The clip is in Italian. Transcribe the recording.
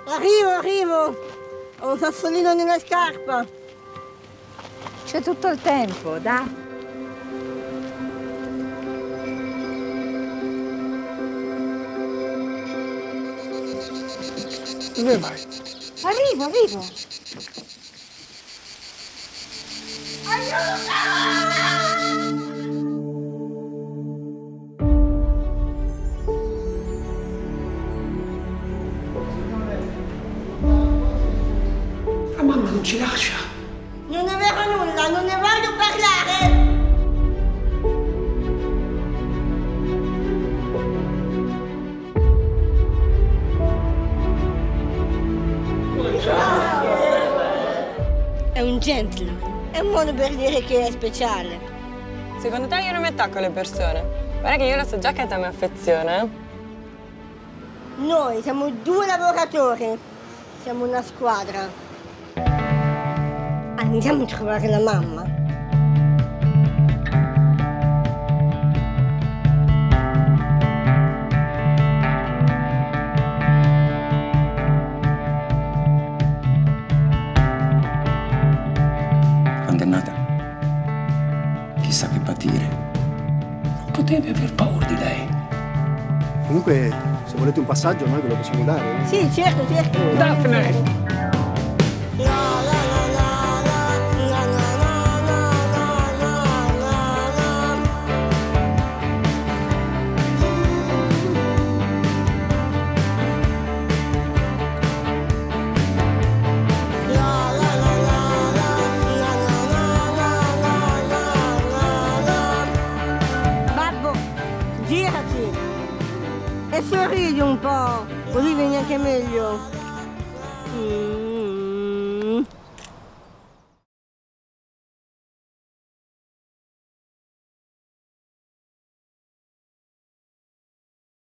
Arrivo! Ho un sassolino nella scarpa. C'è tutto il tempo, dai. Dove vai? Arrivo! La mamma non ci lascia. Non è vero nulla, non ne voglio parlare! È un gentleman. È un modo per dire che è speciale. Secondo te io non mi attacco alle persone? Guarda che io lo so già che a te mi affeziona. Noi siamo 2 lavoratori. Siamo una squadra. Andiamo a trovare la mamma. Quando è nata, chissà che patire. Non potevi aver paura di lei. Comunque, se volete un passaggio, noi ve lo possiamo dare. Sì, certo. Daphne! Babbo, girati e sorridi un po', così vieni anche meglio.